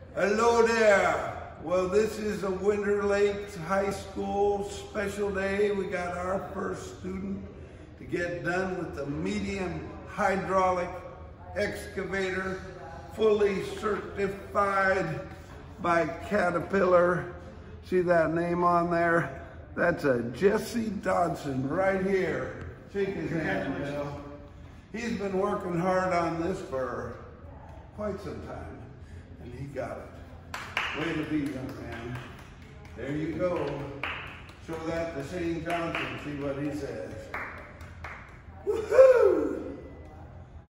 Hello there. Well, this is a Winter Lakes High School special day. We got our first student to get done with the medium hydraulic excavator, fully certified by Caterpillar. See that name on there? That's a Jesse Dodson right here. Shake his hand, Bill. He's been working hard on this for quite some time, and he got it. Way to be, young man. There you go. Show that to Shane Johnson, see what he says. Woohoo!